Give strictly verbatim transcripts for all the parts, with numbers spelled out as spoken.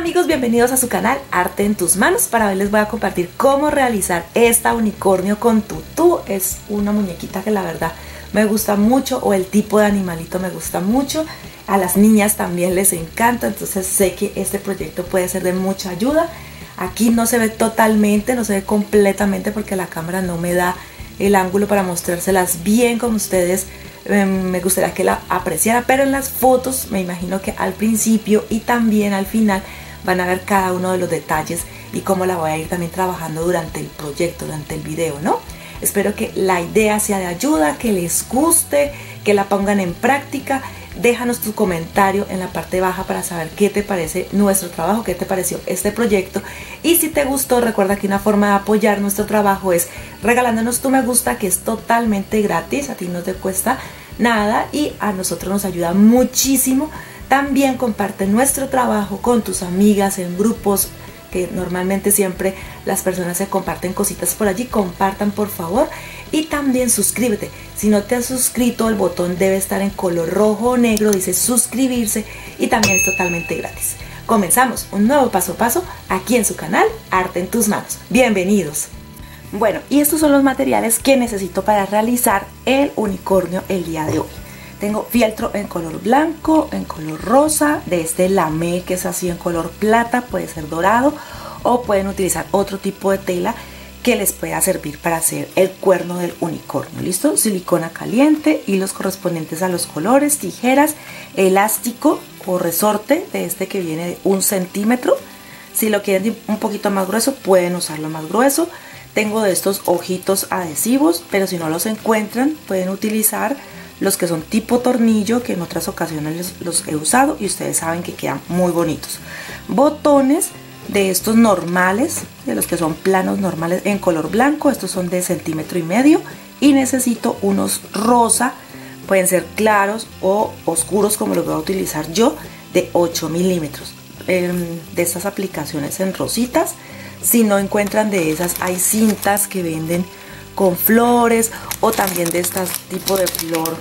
amigos, bienvenidos a su canal Arte en tus manos. Para hoy les voy a compartir cómo realizar esta unicornio con tutú. Es una muñequita que la verdad me gusta mucho, o el tipo de animalito me gusta mucho. A las niñas también les encanta, entonces sé que este proyecto puede ser de mucha ayuda. Aquí no se ve totalmente, no se ve completamente porque la cámara no me da el ángulo para mostrárselas bien como ustedes eh, me gustaría que la apreciara, pero en las fotos me imagino que al principio y también al final van a ver cada uno de los detalles y cómo la voy a ir también trabajando durante el proyecto, durante el video, ¿no? Espero que la idea sea de ayuda, que les guste, que la pongan en práctica. Déjanos tu comentario en la parte baja para saber qué te parece nuestro trabajo, qué te pareció este proyecto. Y si te gustó, recuerda que una forma de apoyar nuestro trabajo es regalándonos tu me gusta, que es totalmente gratis, a ti no te cuesta nada y a nosotros nos ayuda muchísimo. También comparte nuestro trabajo con tus amigas en grupos, que normalmente siempre las personas se comparten cositas por allí. Compartan por favor, y también suscríbete. Si no te has suscrito, el botón debe estar en color rojo o negro, dice suscribirse, y también es totalmente gratis. Comenzamos un nuevo paso a paso aquí en su canal Arte en tus manos. Bienvenidos. Bueno, y estos son los materiales que necesito para realizar el unicornio el día de hoy. Tengo fieltro en color blanco, en color rosa, de este lamé que es así en color plata, puede ser dorado, o pueden utilizar otro tipo de tela que les pueda servir para hacer el cuerno del unicornio. ¿Listo? Silicona caliente, hilos correspondientes a los colores, tijeras, elástico o resorte de este que viene de un centímetro. Si lo quieren un poquito más grueso, pueden usarlo más grueso. Tengo de estos ojitos adhesivos, pero si no los encuentran, pueden utilizar los que son tipo tornillo, que en otras ocasiones los he usado y ustedes saben que quedan muy bonitos. Botones de estos normales, de los que son planos normales en color blanco, estos son de centímetro y medio, y necesito unos rosa, pueden ser claros o oscuros como los voy a utilizar yo, de ocho milímetros. De estas aplicaciones en rositas. Si no encuentran de esas, hay cintas que venden con flores, o también de este tipo de flor,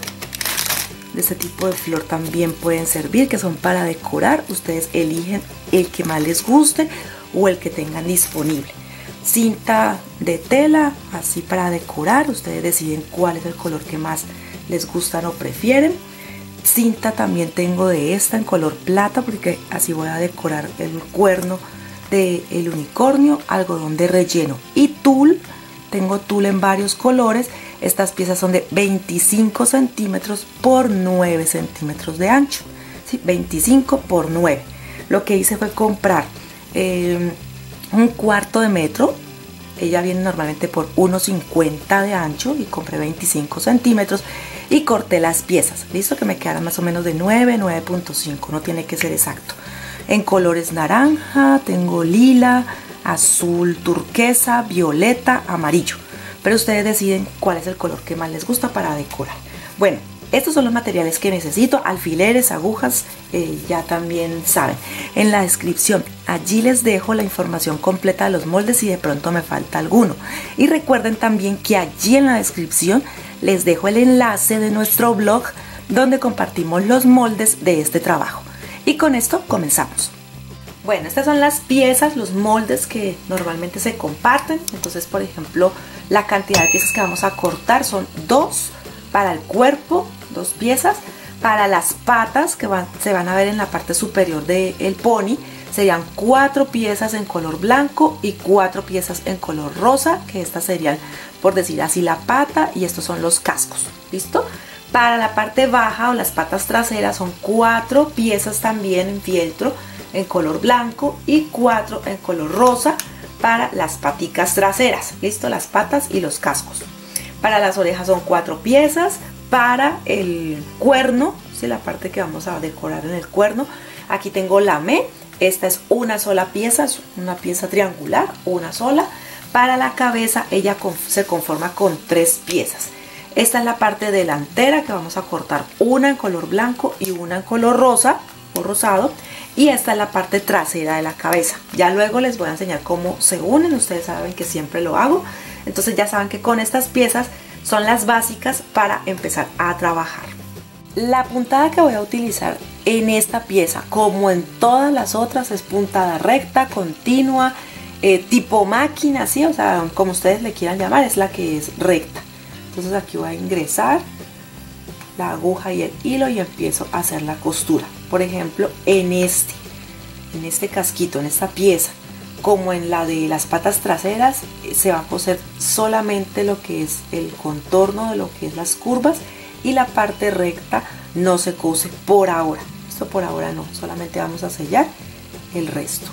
de este tipo de flor también pueden servir, que son para decorar. Ustedes eligen el que más les guste o el que tengan disponible. Cinta de tela, así para decorar, ustedes deciden cuál es el color que más les gustan o prefieren. Cinta también tengo de esta en color plata, porque así voy a decorar el cuerno del unicornio. Algodón de relleno y tul. Tengo tul en varios colores. Estas piezas son de veinticinco centímetros por nueve centímetros de ancho, ¿sí? veinticinco por nueve. Lo que hice fue comprar eh, un cuarto de metro. Ella viene normalmente por uno cincuenta de ancho, y compré veinticinco centímetros y corté las piezas. Listo, que me quedaran más o menos de nueve, nueve punto cinco, no tiene que ser exacto. En colores naranja, tengo lila, azul turquesa, violeta, amarillo, pero ustedes deciden cuál es el color que más les gusta para decorar. Bueno, estos son los materiales que necesito, alfileres, agujas, eh, ya también saben. En la descripción, allí les dejo la información completa de los moldes si de pronto me falta alguno. Y recuerden también que allí en la descripción les dejo el enlace de nuestro blog donde compartimos los moldes de este trabajo. Y con esto comenzamos. Bueno, estas son las piezas, los moldes que normalmente se comparten. Entonces, por ejemplo, la cantidad de piezas que vamos a cortar son dos para el cuerpo, dos piezas. Para las patas que van, se van a ver en la parte superior del pony, serían cuatro piezas en color blanco y cuatro piezas en color rosa, que estas serían, por decir así, la pata, y estos son los cascos. ¿Listo? Para la parte baja o las patas traseras son cuatro piezas también en fieltro en color blanco y cuatro en color rosa para las paticas traseras. Listo, las patas y los cascos. Para las orejas son cuatro piezas. Para el cuerno, ¿sí? La parte que vamos a decorar en el cuerno, aquí tengo lamé. Esta es una sola pieza, es una pieza triangular, una sola. Para la cabeza ella se conforma con tres piezas. Esta es la parte delantera, que vamos a cortar una en color blanco y una en color rosa o rosado. Y esta es la parte trasera de la cabeza. Ya luego les voy a enseñar cómo se unen. Ustedes saben que siempre lo hago. Entonces ya saben que con estas piezas son las básicas para empezar a trabajar. La puntada que voy a utilizar en esta pieza, como en todas las otras, es puntada recta, continua, eh, tipo máquina, ¿sí? O sea, como ustedes le quieran llamar, es la que es recta. Entonces aquí voy a ingresar la aguja y el hilo y empiezo a hacer la costura. Por ejemplo, en este, en este casquito, en esta pieza, como en la de las patas traseras, se va a coser solamente lo que es el contorno de lo que es las curvas, y la parte recta no se cose por ahora. Esto por ahora no, solamente vamos a sellar el resto.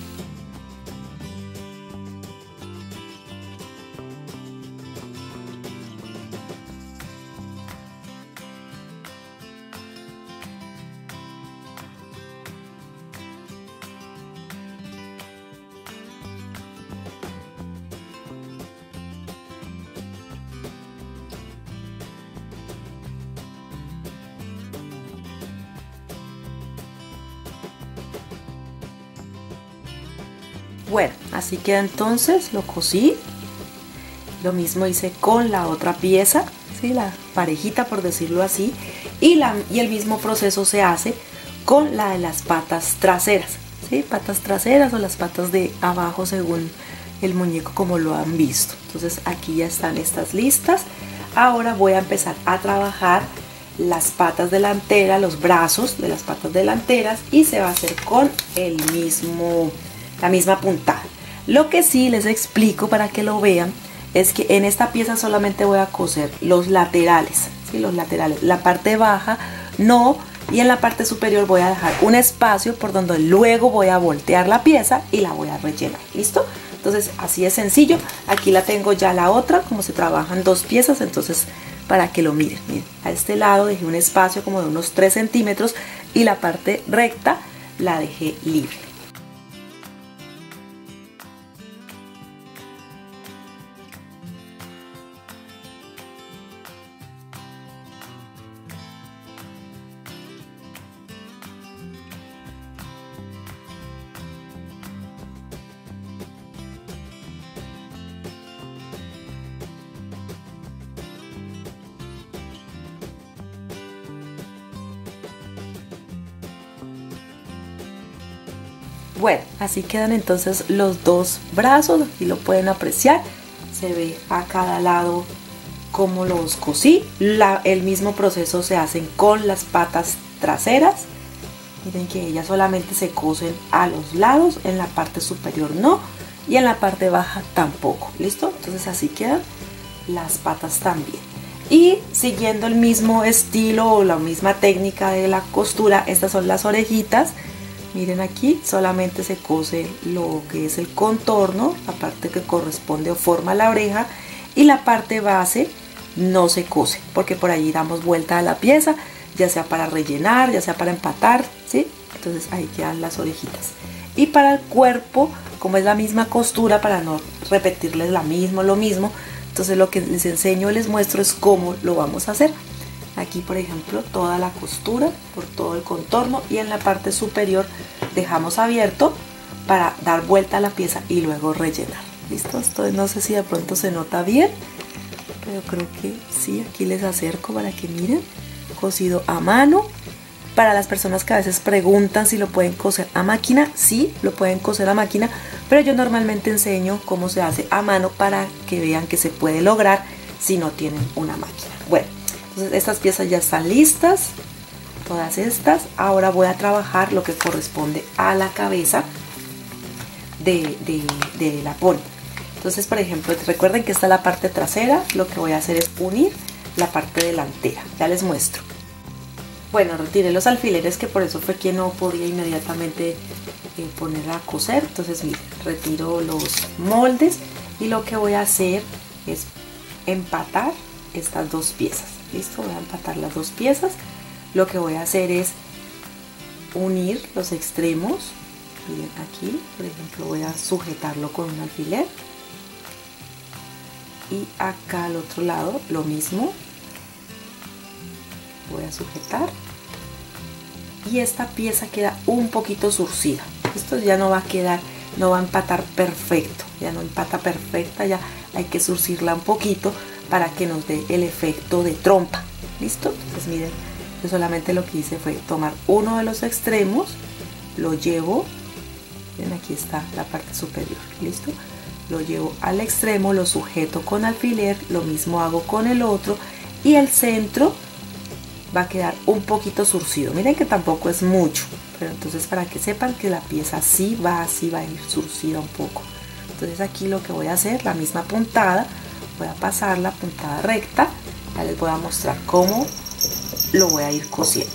Bueno, así queda entonces, lo cosí. Lo mismo hice con la otra pieza, ¿sí? La parejita, por decirlo así, y, la, y el mismo proceso se hace con la de las patas traseras, ¿sí? Patas traseras o las patas de abajo según el muñeco como lo han visto. Entonces aquí ya están estas listas. Ahora voy a empezar a trabajar las patas delanteras, los brazos de las patas delanteras, y se va a hacer con el mismo, la misma puntada. Lo que sí les explico para que lo vean es que en esta pieza solamente voy a coser los laterales, ¿sí? Los laterales, la parte baja no, y en la parte superior voy a dejar un espacio por donde luego voy a voltear la pieza y la voy a rellenar. ¿Listo? Entonces así es sencillo. Aquí la tengo ya la otra, como se trabajan dos piezas, entonces para que lo miren, miren, a este lado dejé un espacio como de unos tres centímetros y la parte recta la dejé libre. Bueno, así quedan entonces los dos brazos, aquí lo pueden apreciar, se ve a cada lado cómo los cosí. La, el mismo proceso se hacen con las patas traseras, miren que ellas solamente se cosen a los lados, en la parte superior no, y en la parte baja tampoco. ¿Listo? Entonces así quedan las patas también. Y siguiendo el mismo estilo o la misma técnica de la costura, estas son las orejitas. Miren aquí, solamente se cose lo que es el contorno, la parte que corresponde o forma la oreja, y la parte base no se cose, porque por allí damos vuelta a la pieza, ya sea para rellenar, ya sea para empatar, ¿sí? Entonces ahí quedan las orejitas. Y para el cuerpo, como es la misma costura, para no repetirles la misma, lo mismo, entonces lo que les enseño, les muestro es cómo lo vamos a hacer. Aquí, por ejemplo, toda la costura por todo el contorno, y en la parte superior dejamos abierto para dar vuelta a la pieza y luego rellenar. ¿Listo? Esto no sé si de pronto se nota bien, pero creo que sí. Aquí les acerco para que miren. Cosido a mano. Para las personas que a veces preguntan si lo pueden coser a máquina, sí, lo pueden coser a máquina, pero yo normalmente enseño cómo se hace a mano para que vean que se puede lograr si no tienen una máquina. Bueno, entonces estas piezas ya están listas, todas estas. Ahora voy a trabajar lo que corresponde a la cabeza de, de, de la pony. Entonces, por ejemplo, recuerden que esta es la parte trasera, lo que voy a hacer es unir la parte delantera. Ya les muestro. Bueno, retiré los alfileres, que por eso fue que no podía inmediatamente eh, ponerla a coser. Entonces, miren, retiro los moldes y lo que voy a hacer es empatar estas dos piezas. Listo, voy a empatar las dos piezas. Lo que voy a hacer es unir los extremos. Miren aquí, por ejemplo, voy a sujetarlo con un alfiler, y acá al otro lado lo mismo, voy a sujetar, y esta pieza queda un poquito surcida. Esto ya no va a quedar, no va a empatar perfecto, ya no empata perfecta, ya hay que surcirla un poquito para que nos dé el efecto de trompa. ¿Listo? Entonces miren, Yo solamente lo que hice fue tomar uno de los extremos, lo llevo, ven, aquí está la parte superior, listo, lo llevo al extremo, lo sujeto con alfiler, lo mismo hago con el otro, y el centro va a quedar un poquito surcido. Miren que tampoco es mucho, pero entonces para que sepan que la pieza sí va así, va a ir surcida un poco. Entonces aquí lo que voy a hacer, la misma puntada, voy a pasar la puntada recta, ya les voy a mostrar cómo lo voy a ir cosiendo.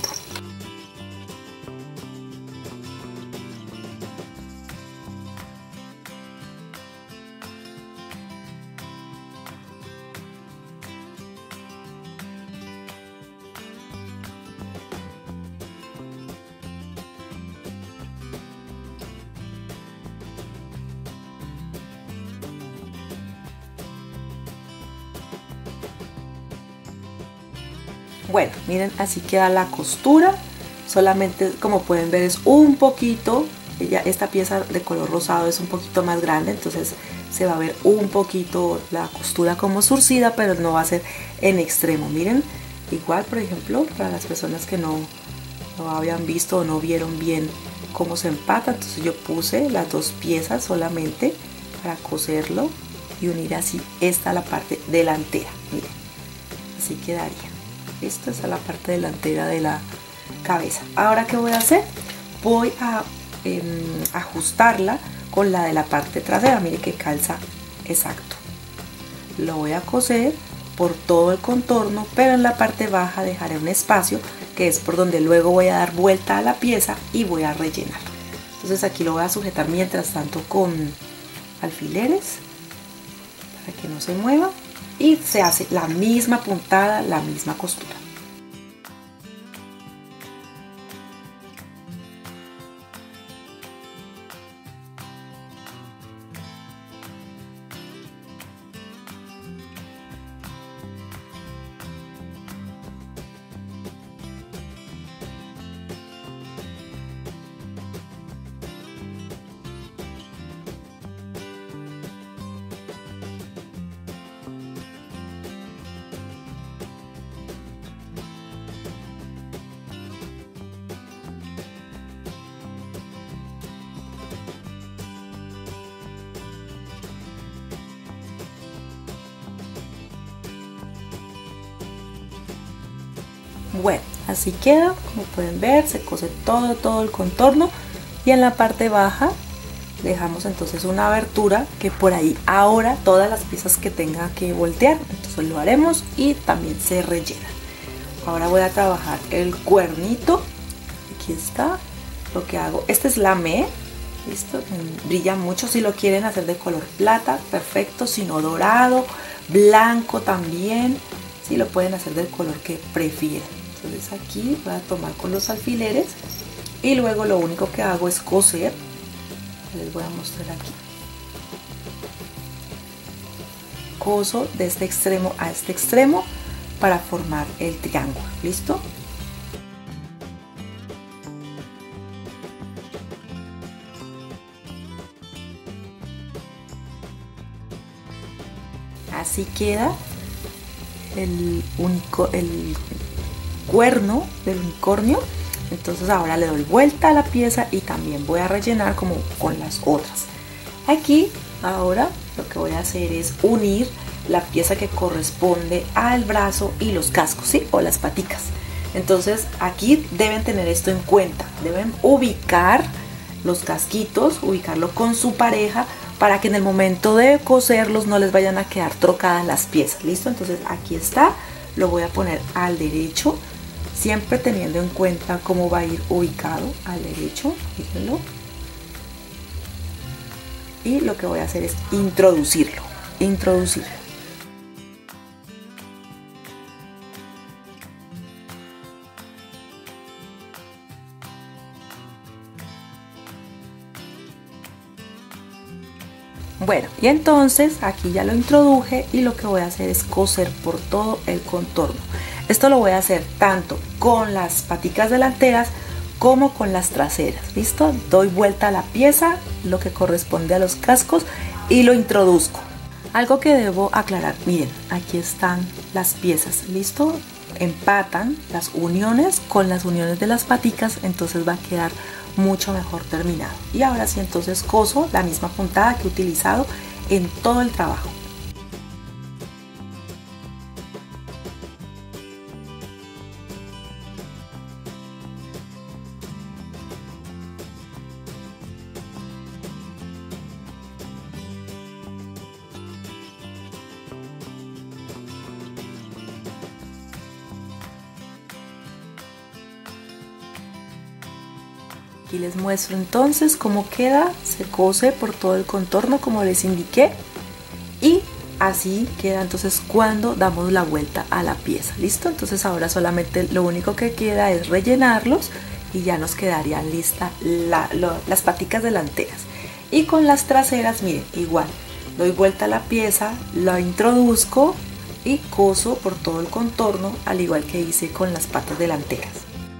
Bueno, miren, así queda la costura. Solamente, como pueden ver, es un poquito, ella, esta pieza de color rosado es un poquito más grande, entonces se va a ver un poquito la costura como surcida, pero no va a ser en extremo. Miren, igual, por ejemplo, para las personas que no, no habían visto o no vieron bien cómo se empata, entonces yo puse las dos piezas solamente para coserlo y unir así esta a la parte delantera. Miren, así quedaría. Esta es la parte delantera de la cabeza. Ahora, ¿qué voy a hacer? Voy a eh, ajustarla con la de la parte trasera. Mire que calza exacto. Lo voy a coser por todo el contorno, pero en la parte baja dejaré un espacio que es por donde luego voy a dar vuelta a la pieza y voy a rellenar. Entonces aquí lo voy a sujetar mientras tanto con alfileres para que no se mueva. Y se hace la misma puntada, la misma costura. Bueno, así queda, como pueden ver, se cose todo, todo el contorno, y en la parte baja dejamos entonces una abertura que por ahí ahora todas las piezas que tenga que voltear, entonces lo haremos y también se rellena. Ahora voy a trabajar el cuernito, aquí está, lo que hago, este es lamé, listo, brilla mucho, si lo quieren hacer de color plata, perfecto, si no dorado, blanco también, si lo pueden hacer del color que prefieran. Entonces aquí voy a tomar con los alfileres y luego lo único que hago es coser. Les voy a mostrar aquí. Coso de este extremo a este extremo para formar el triángulo. ¿Listo? Así queda el único el cuerno del unicornio. Entonces ahora le doy vuelta a la pieza y también voy a rellenar como con las otras. Aquí ahora lo que voy a hacer es unir la pieza que corresponde al brazo y los cascos, ¿sí? O las paticas. Entonces aquí deben tener esto en cuenta, deben ubicar los casquitos, ubicarlo con su pareja para que en el momento de coserlos no les vayan a quedar trocadas las piezas. ¿Listo? Entonces aquí está, lo voy a poner al derecho, siempre teniendo en cuenta cómo va a ir ubicado al derecho, fíjenlo. Y lo que voy a hacer es introducirlo, introducirlo. Bueno, y entonces aquí ya lo introduje y lo que voy a hacer es coser por todo el contorno. Esto lo voy a hacer tanto con las paticas delanteras como con las traseras. ¿Listo? Doy vuelta a la pieza, lo que corresponde a los cascos, y lo introduzco. Algo que debo aclarar, miren, aquí están las piezas. ¿Listo? empatan las uniones con las uniones de las paticas, entonces va a quedar mucho mejor terminado. Y ahora sí, entonces coso la misma puntada que he utilizado en todo el trabajo. Aquí les muestro entonces cómo queda, se cose por todo el contorno como les indiqué, y así queda entonces cuando damos la vuelta a la pieza. ¿Listo? Entonces ahora solamente lo único que queda es rellenarlos y ya nos quedarían listas la, lo, las paticas delanteras. Y con las traseras, miren, igual, doy vuelta a la pieza, la introduzco y coso por todo el contorno, al igual que hice con las patas delanteras.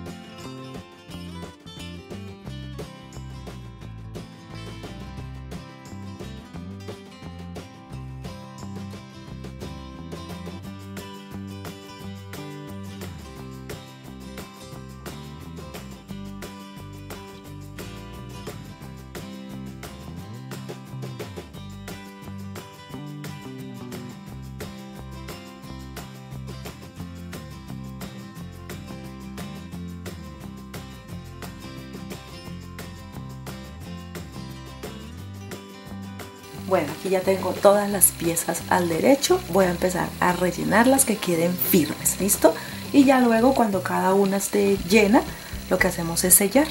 Bueno, aquí ya tengo todas las piezas al derecho, voy a empezar a rellenarlas que queden firmes, ¿listo? Y ya luego cuando cada una esté llena, lo que hacemos es sellar.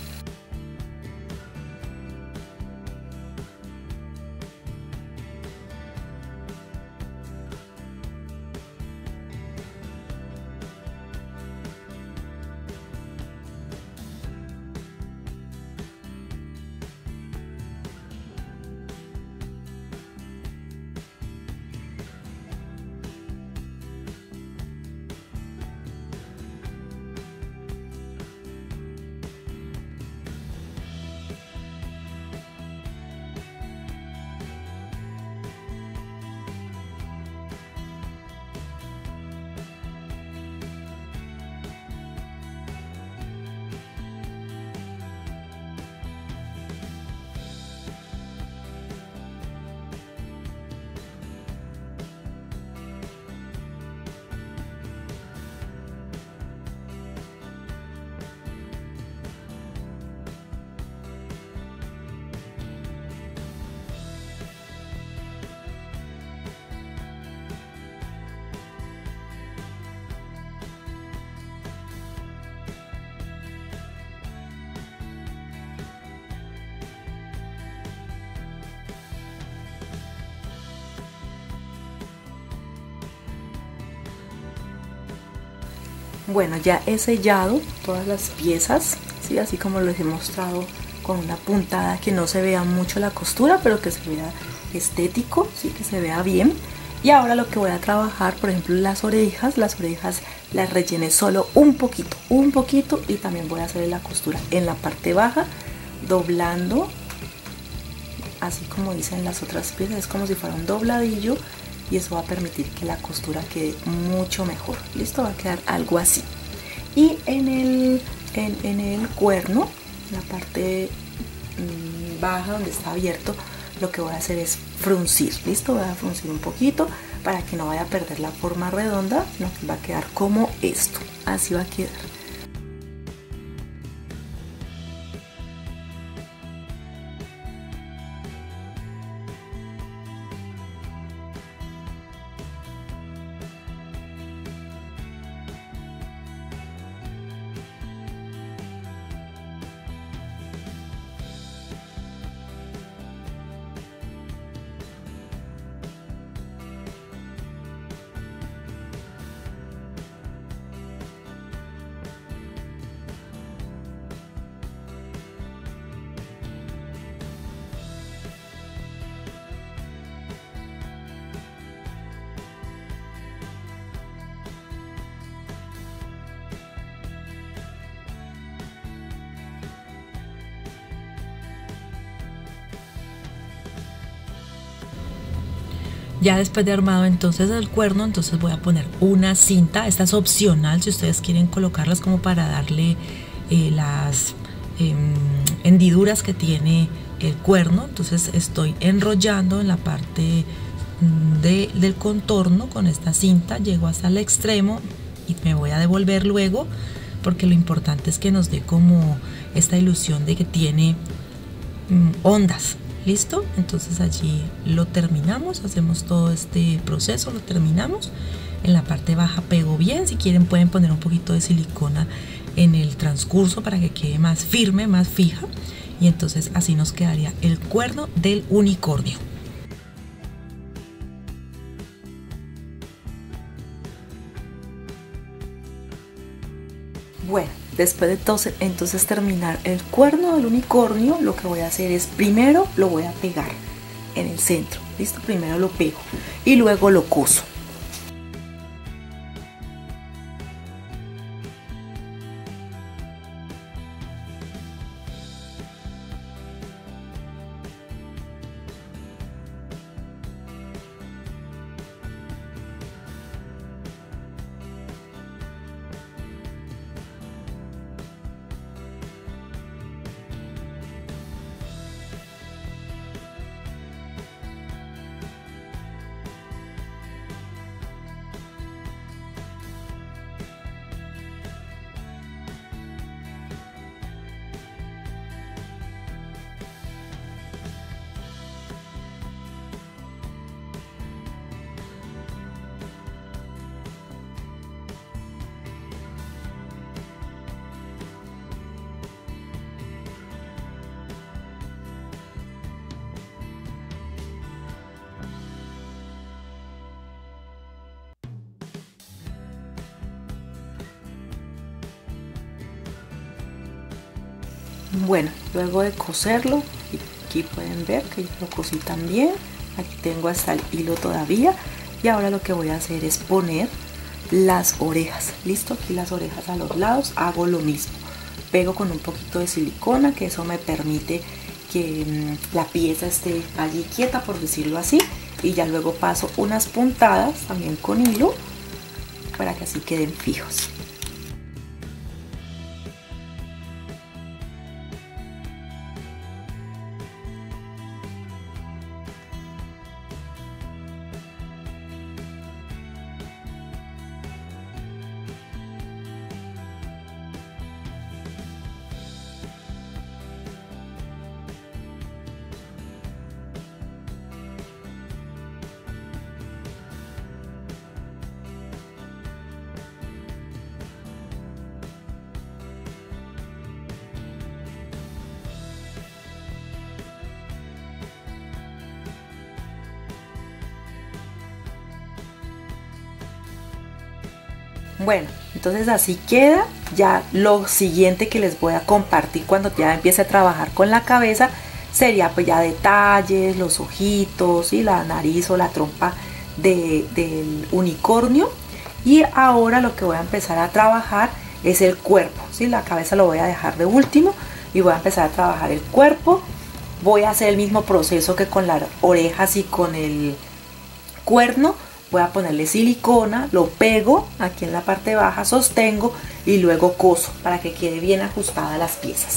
Bueno, ya he sellado todas las piezas, ¿sí? Así como les he mostrado, con una puntada que no se vea mucho la costura, pero que se vea estético, ¿sí? Que se vea bien. Y ahora lo que voy a trabajar, por ejemplo, las orejas, las orejas las rellené solo un poquito, un poquito, y también voy a hacer la costura en la parte baja, doblando, así como dicen las otras piezas, es como si fuera un dobladillo. Y eso va a permitir que la costura quede mucho mejor. Listo, va a quedar algo así. Y en el, en, en el cuerno, la parte mmm, baja donde está abierto, lo que voy a hacer es fruncir. Listo, voy a fruncir un poquito para que no vaya a perder la forma redonda, sino que va a quedar como esto. Así va a quedar. Ya después de armado entonces el cuerno, entonces voy a poner una cinta. Esta es opcional si ustedes quieren colocarlas como para darle eh, las eh, hendiduras que tiene el cuerno. Entonces estoy enrollando en la parte de, del contorno con esta cinta, llego hasta el extremo y me voy a devolver luego, porque lo importante es que nos dé como esta ilusión de que tiene mm, ondas. ¿Listo? Entonces allí lo terminamos, hacemos todo este proceso, lo terminamos. En la parte baja pego bien, si quieren pueden poner un poquito de silicona en el transcurso para que quede más firme, más fija, y entonces así nos quedaría el cuerno del unicornio. Bueno, después de entonces, entonces terminar el cuerno del unicornio, lo que voy a hacer es primero lo voy a pegar en el centro. ¿Listo? Primero lo pego y luego lo coso. Bueno, luego de coserlo, aquí pueden ver que lo cosí también. Aquí tengo hasta el hilo todavía. Y ahora lo que voy a hacer es poner las orejas. Listo, aquí las orejas a los lados. Hago lo mismo. Pego con un poquito de silicona, que eso me permite que mmm, la pieza esté allí quieta, por decirlo así. Y ya luego paso unas puntadas también con hilo para que así queden fijos. Bueno, entonces así queda. Ya lo siguiente que les voy a compartir cuando ya empiece a trabajar con la cabeza sería pues ya detalles, los ojitos y la nariz o la trompa de, del unicornio. Y ahora lo que voy a empezar a trabajar es el cuerpo, ¿sí? La cabeza lo voy a dejar de último y voy a empezar a trabajar el cuerpo. Voy a hacer el mismo proceso que con las orejas y con el cuerno. Voy a ponerle silicona, lo pego aquí en la parte baja, sostengo y luego coso para que quede bien ajustadas las piezas.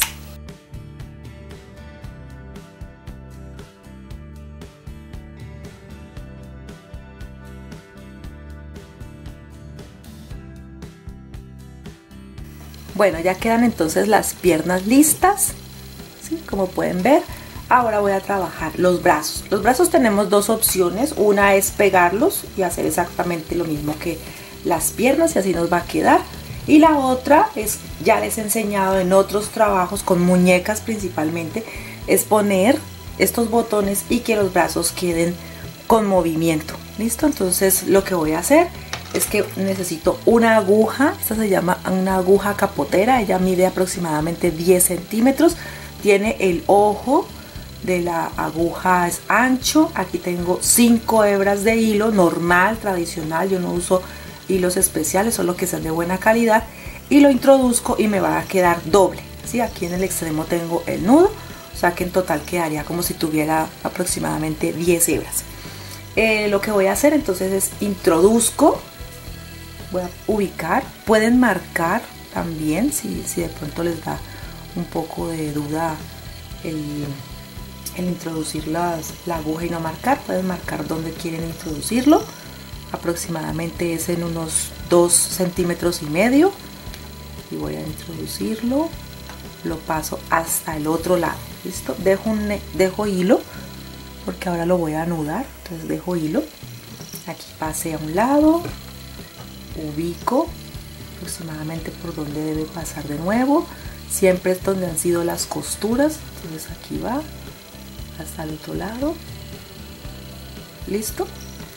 Bueno, ya quedan entonces las piernas listas, ¿sí? Como pueden ver. Ahora voy a trabajar los brazos. Los brazos tenemos dos opciones. Una es pegarlos y hacer exactamente lo mismo que las piernas y así nos va a quedar. Y la otra es, ya les he enseñado en otros trabajos con muñecas principalmente, es poner estos botones y que los brazos queden con movimiento. ¿Listo? Entonces lo que voy a hacer es que necesito una aguja. Esta se llama una aguja capotera. Ella mide aproximadamente diez centímetros. Tiene el ojo de la aguja es ancho. Aquí tengo cinco hebras de hilo normal, tradicional. Yo no uso hilos especiales, solo que sean de buena calidad, y lo introduzco y me va a quedar doble, ¿sí? Aquí en el extremo tengo el nudo, o sea que en total quedaría como si tuviera aproximadamente diez hebras. eh, lo que voy a hacer entonces es introduzco, voy a ubicar, pueden marcar también si, si de pronto les da un poco de duda el, el introducir las, la aguja y no marcar, pueden marcar dónde quieren introducirlo, aproximadamente es en unos dos centímetros y medio, y voy a introducirlo, lo paso hasta el otro lado, listo, dejo, un, dejo hilo porque ahora lo voy a anudar, entonces dejo hilo, aquí pasé a un lado, ubico aproximadamente por donde debe pasar de nuevo, siempre es donde han sido las costuras, entonces aquí va hasta el otro lado, listo,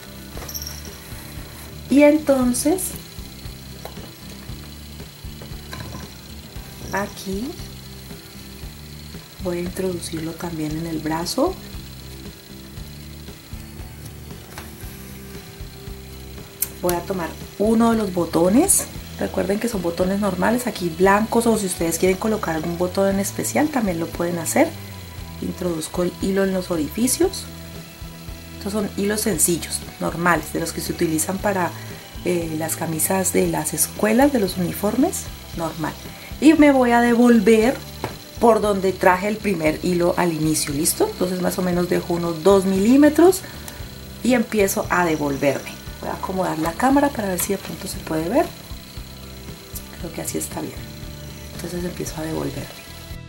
y entonces aquí voy a introducirlo también en el brazo, voy a tomar uno de los botones, recuerden que son botones normales, aquí blancos, o si ustedes quieren colocar algún botón en especial también lo pueden hacer. Introduzco el hilo en los orificios, estos son hilos sencillos, normales, de los que se utilizan para eh, las camisas de las escuelas, de los uniformes, normal, y me voy a devolver por donde traje el primer hilo al inicio, listo, entonces más o menos dejo unos dos milímetros y empiezo a devolverme. Voy a acomodar la cámara para ver si de pronto se puede ver. Creo que así está bien. Entonces empiezo a devolverme.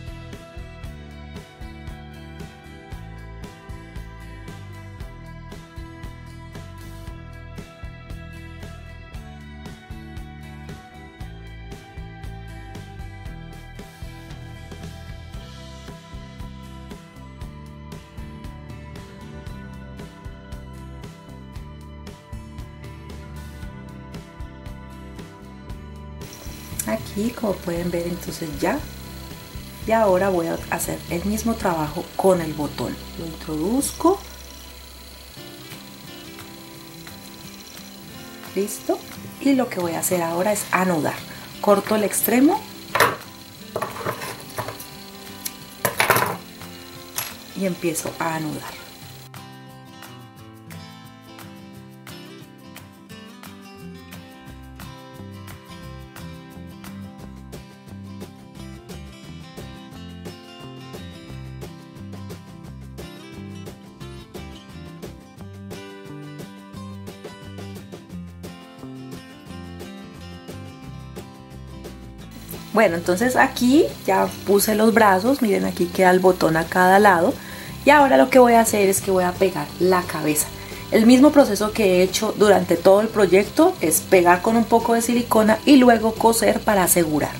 Aquí, como pueden ver, entonces ya y ahora voy a hacer el mismo trabajo con el botón, lo introduzco, listo, y lo que voy a hacer ahora es anudar, corto el extremo y empiezo a anudar. Bueno, entonces aquí ya puse los brazos, miren, aquí queda el botón a cada lado, y ahora lo que voy a hacer es que voy a pegar la cabeza. El mismo proceso que he hecho durante todo el proyecto es pegar con un poco de silicona y luego coser para asegurar.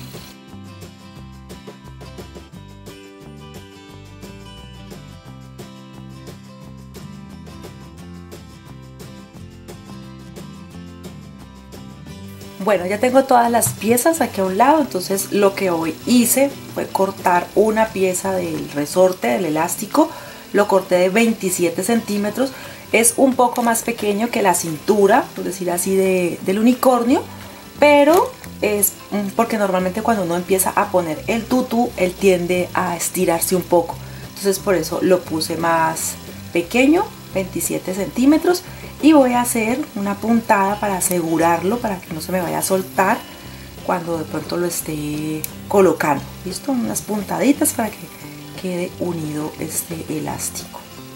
Bueno, ya tengo todas las piezas aquí a un lado, entonces lo que hoy hice fue cortar una pieza del resorte del elástico, lo corté de veintisiete centímetros, es un poco más pequeño que la cintura, por decir así, de, del unicornio, pero es porque normalmente cuando uno empieza a poner el tutú, él tiende a estirarse un poco, entonces por eso lo puse más pequeño, veintisiete centímetros, y voy a hacer una puntada para asegurarlo, para que no se me vaya a soltar cuando de pronto lo esté colocando, ¿listo? Unas puntaditas para que quede unido este elástico.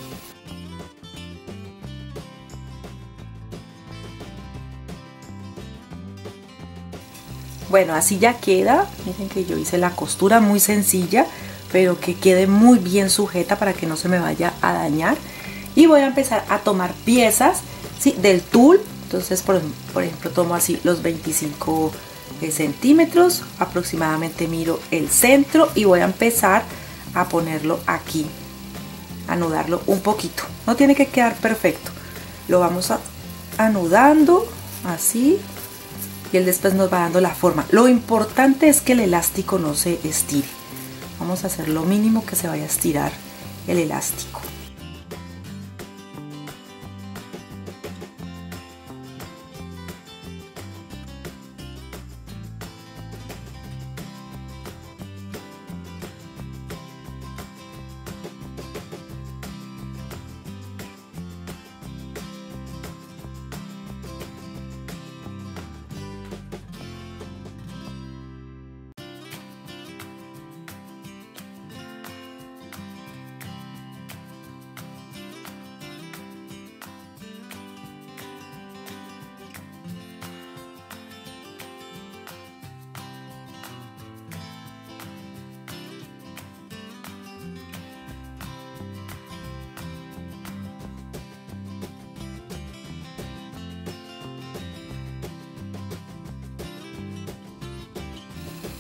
Bueno, así ya queda. Miren que yo hice la costura muy sencilla, pero que quede muy bien sujeta para que no se me vaya a dañar. Y voy a empezar a tomar piezas, ¿sí?, del tul. Entonces, por, por ejemplo, tomo así los veinticinco centímetros, aproximadamente miro el centro y voy a empezar a ponerlo aquí, anudarlo un poquito. No tiene que quedar perfecto, lo vamos a, anudando así, y él después nos va dando la forma. Lo importante es que el elástico no se estire. Vamos a hacer lo mínimo que se vaya a estirar el elástico.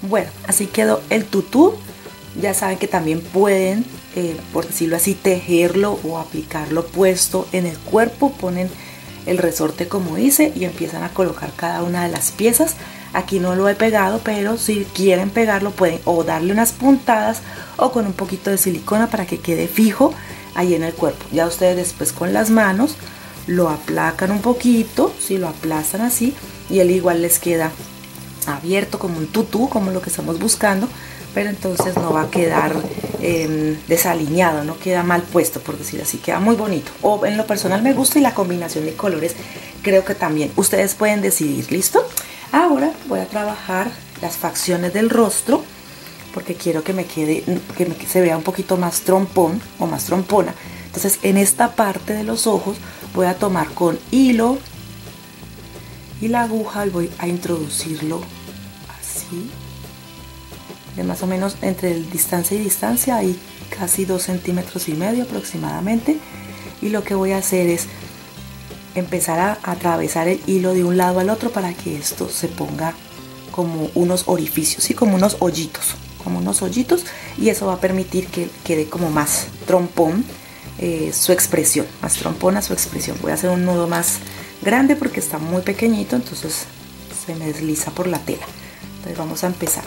Bueno, así quedó el tutú. Ya saben que también pueden, eh, por decirlo así, tejerlo o aplicarlo puesto en el cuerpo. Ponen el resorte como dice y empiezan a colocar cada una de las piezas. Aquí no lo he pegado, pero si quieren pegarlo pueden o darle unas puntadas o con un poquito de silicona para que quede fijo ahí en el cuerpo. Ya ustedes después con las manos lo aplacan un poquito, si lo aplastan así, y él igual les queda abierto como un tutú, como lo que estamos buscando, pero entonces no va a quedar eh, desalineado, no queda mal puesto, por decir así, queda muy bonito. O en lo personal me gusta, y la combinación de colores creo que también. Ustedes pueden decidir, ¿listo? Ahora voy a trabajar las facciones del rostro, porque quiero que me quede, que me, que se vea un poquito más trompón o más trompona. Entonces en esta parte de los ojos voy a tomar con hilo y la aguja y voy a introducirlo así, de más o menos entre distancia y distancia, hay casi dos centímetros y medio aproximadamente. Y lo que voy a hacer es empezar a atravesar el hilo de un lado al otro para que esto se ponga como unos orificios, ¿sí? Como unos hoyitos, como unos hoyitos, y eso va a permitir que quede como más trompón eh, su expresión, más trompona su expresión. Voy a hacer un nudo más grande porque está muy pequeñito, entonces se me desliza por la tela. Entonces vamos a empezar.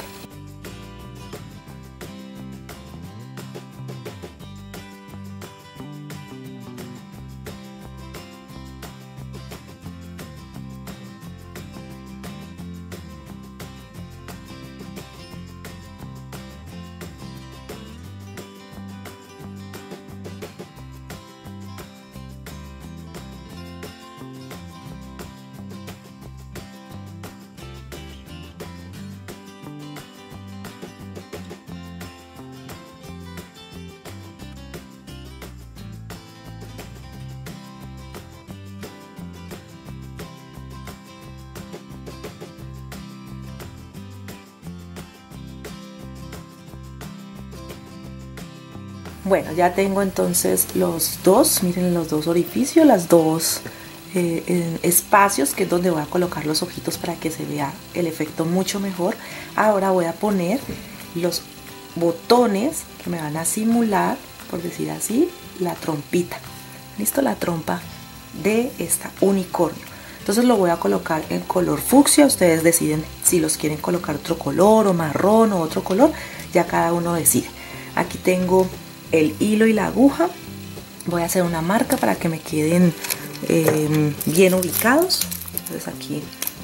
Bueno, ya tengo entonces los dos, miren los dos orificios, las dos eh, eh, espacios, que es donde voy a colocar los ojitos para que se vea el efecto mucho mejor. Ahora voy a poner los botones que me van a simular, por decir así, la trompita. ¿Listo? La trompa de esta unicornio. Entonces lo voy a colocar en color fucsia. Ustedes deciden si los quieren colocar otro color o marrón o otro color, ya cada uno decide. Aquí tengo el hilo y la aguja. Voy a hacer una marca para que me queden eh, bien ubicados. Entonces aquí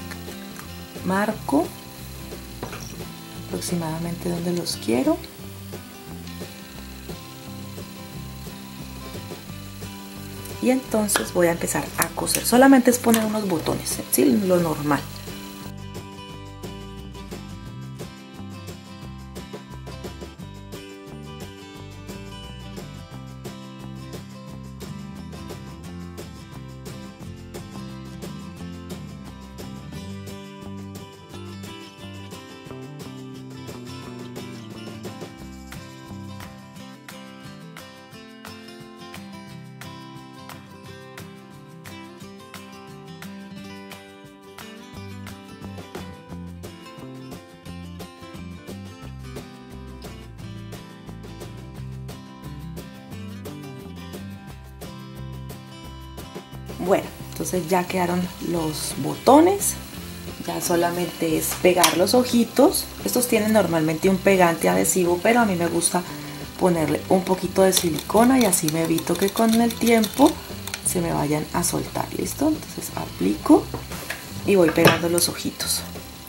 marco aproximadamente donde los quiero. Y entonces voy a empezar a coser. Solamente es poner unos botones, ¿sí? Lo normal. Bueno, entonces ya quedaron los botones. Ya solamente es pegar los ojitos. Estos tienen normalmente un pegante adhesivo, pero a mí me gusta ponerle un poquito de silicona y así me evito que con el tiempo se me vayan a soltar. ¿Listo? Entonces aplico y voy pegando los ojitos.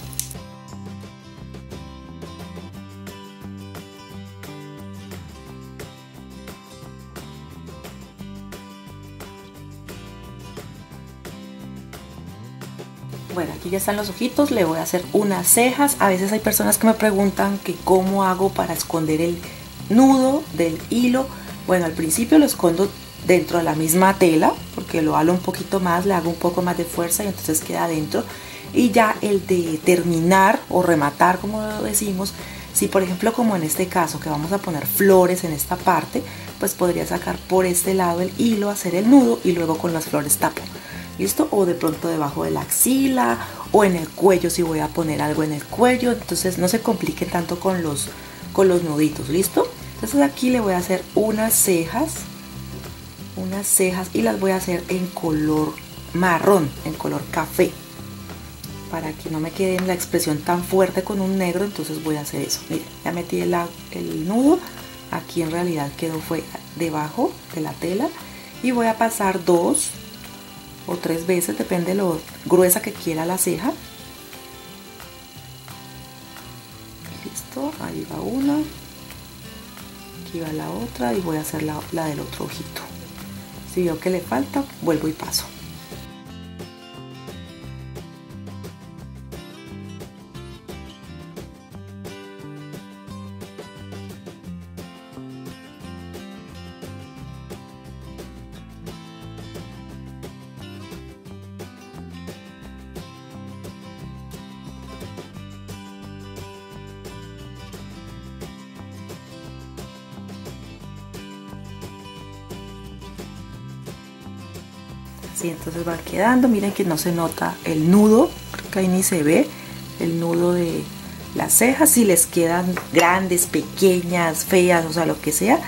Bueno, aquí ya están los ojitos, le voy a hacer unas cejas. A veces hay personas que me preguntan que cómo hago para esconder el nudo del hilo. Bueno, al principio lo escondo dentro de la misma tela, porque lo halo un poquito más, le hago un poco más de fuerza y entonces queda adentro. Y ya el de terminar o rematar, como lo decimos, si por ejemplo como en este caso que vamos a poner flores en esta parte, pues podría sacar por este lado el hilo, hacer el nudo y luego con las flores tapo. ¿listo? O de pronto debajo de la axila o en el cuello si voy a poner algo en el cuello. Entonces no se compliquen tanto con los, con los nuditos, ¿listo? Entonces aquí le voy a hacer unas cejas, unas cejas y las voy a hacer en color marrón, en color café, para que no me quede la expresión tan fuerte con un negro. Entonces voy a hacer eso. Miren, ya metí el, el nudo, aquí en realidad quedó fue debajo de la tela, y voy a pasar dos o tres veces, depende de lo gruesa que quiera la ceja. Listo, ahí va una, aquí va la otra, y voy a hacer la, la del otro ojito. Si veo que le falta, vuelvo y paso. Así entonces va quedando. Miren que no se nota el nudo, creo que ahí ni se ve el nudo de las cejas. Si les quedan grandes, pequeñas, feas, o sea, lo que sea,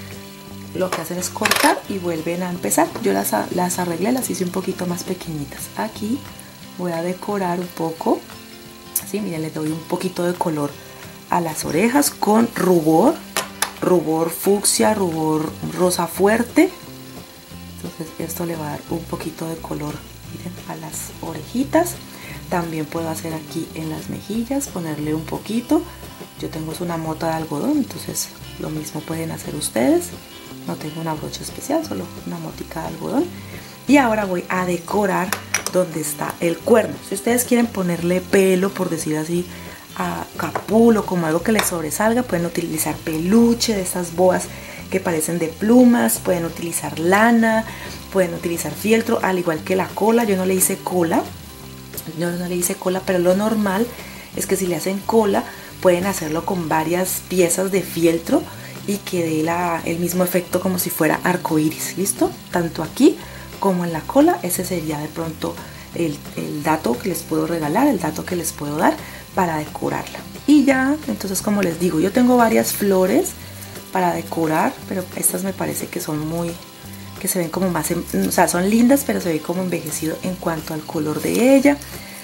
lo que hacen es cortar y vuelven a empezar. Yo las, las arreglé, las hice un poquito más pequeñitas. Aquí voy a decorar un poco, así, miren, le doy un poquito de color a las orejas con rubor, rubor fucsia, rubor rosa fuerte. Entonces esto le va a dar un poquito de color, miren, a las orejitas. También puedo hacer aquí en las mejillas, ponerle un poquito. Yo tengo es una mota de algodón, entonces lo mismo pueden hacer ustedes. No tengo una brocha especial, solo una motica de algodón. Y ahora voy a decorar donde está el cuerno. Si ustedes quieren ponerle pelo, por decir así, a capulo, como algo que les sobresalga, pueden utilizar peluche de estas boas que parecen de plumas, pueden utilizar lana, pueden utilizar fieltro, al igual que la cola. Yo no le hice cola, yo no le hice cola, pero lo normal es que si le hacen cola, pueden hacerlo con varias piezas de fieltro y que dé la, el mismo efecto como si fuera arcoíris, ¿listo? Tanto aquí como en la cola. Ese sería de pronto el, el dato que les puedo regalar, el dato que les puedo dar para decorarla. Y ya, entonces, como les digo, yo tengo varias flores para decorar, pero estas me parece que son muy, que se ven como más, o sea, son lindas, pero se ve como envejecido en cuanto al color de ella.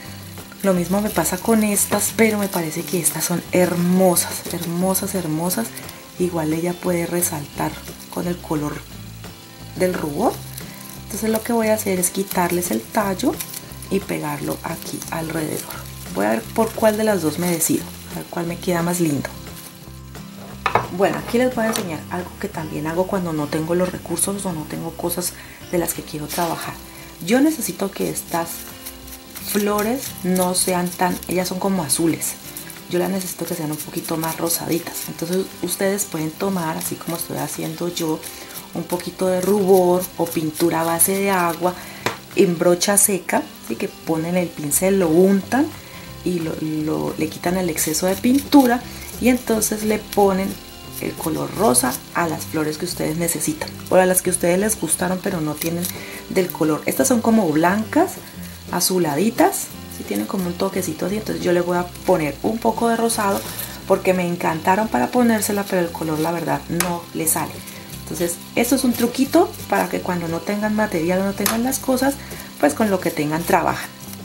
Lo mismo me pasa con estas, pero me parece que estas son hermosas, hermosas, hermosas. Igual ella puede resaltar con el color del rubor. Entonces lo que voy a hacer es quitarles el tallo y pegarlo aquí alrededor. Voy a ver por cuál de las dos me decido, a ver cuál me queda más lindo. Bueno, aquí les voy a enseñar algo que también hago cuando no tengo los recursos o no tengo cosas de las que quiero trabajar. Yo necesito que estas flores no sean tan, ellas son como azules. Yo las necesito que sean un poquito más rosaditas. Entonces ustedes pueden tomar, así como estoy haciendo yo, un poquito de rubor o pintura a base de agua en brocha seca, así que ponen el pincel, lo untan y lo, lo, le quitan el exceso de pintura, y entonces le ponen el color rosa a las flores que ustedes necesitan o a las que a ustedes les gustaron pero no tienen del color. Estas son como blancas, azuladitas, si tienen como un toquecito así. Entonces yo le voy a poner un poco de rosado porque me encantaron para ponérsela, pero el color la verdad no le sale. Entonces esto es un truquito para que cuando no tengan material o no tengan las cosas, pues con lo que tengan trabajan.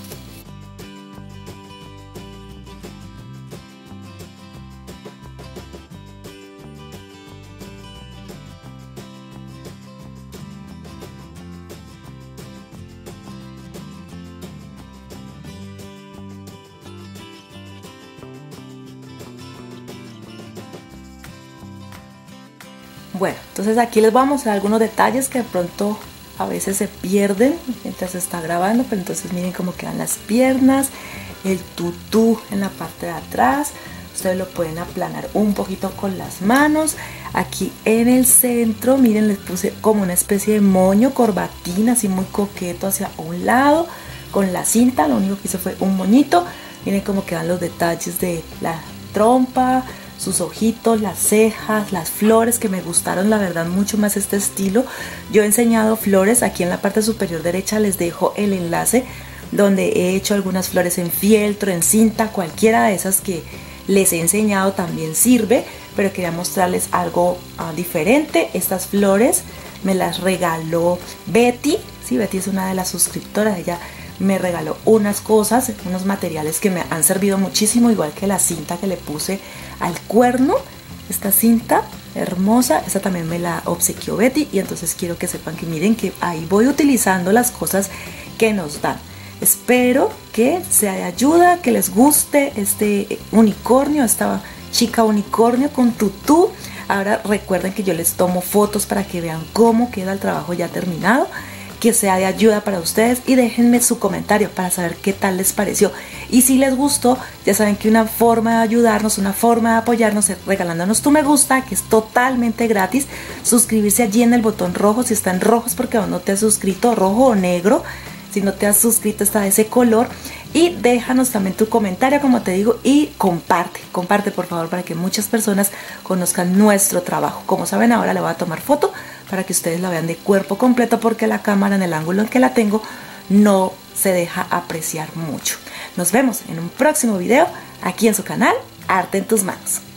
Bueno, entonces aquí les voy a mostrar algunos detalles que de pronto a veces se pierden mientras se está grabando, pero entonces miren cómo quedan las piernas, el tutú en la parte de atrás. Ustedes lo pueden aplanar un poquito con las manos. Aquí en el centro, miren, les puse como una especie de moño, corbatín, así muy coqueto hacia un lado, con la cinta. Lo único que hice fue un moñito. Miren cómo quedan los detalles de la trompa, sus ojitos, las cejas, las flores, que me gustaron la verdad mucho más este estilo. Yo he enseñado flores, aquí en la parte superior derecha les dejo el enlace donde he hecho algunas flores en fieltro, en cinta, cualquiera de esas que les he enseñado también sirve, pero quería mostrarles algo uh, diferente. Estas flores me las regaló Betty, sí, Betty es una de las suscriptoras, ella me regaló unas cosas, unos materiales que me han servido muchísimo, igual que la cinta que le puse al cuerno, esta cinta hermosa, esta también me la obsequió Betty, y entonces quiero que sepan que miren que ahí voy utilizando las cosas que nos dan. Espero que sea de ayuda, que les guste este unicornio, esta chica unicornio con tutú. Ahora recuerden que yo les tomo fotos para que vean cómo queda el trabajo ya terminado, que sea de ayuda para ustedes, y déjenme su comentario para saber qué tal les pareció. Y si les gustó, ya saben que una forma de ayudarnos, una forma de apoyarnos es regalándonos tu me gusta, que es totalmente gratis. Suscribirse allí en el botón rojo, si está en rojo es porque aún no te has suscrito, rojo o negro. Si no te has suscrito está de ese color. Y déjanos también tu comentario, como te digo, y comparte, comparte por favor, para que muchas personas conozcan nuestro trabajo. Como saben, ahora le voy a tomar foto para que ustedes la vean de cuerpo completo, porque la cámara en el ángulo en que la tengo no se deja apreciar mucho. Nos vemos en un próximo video aquí en su canal Arte en tus Manos.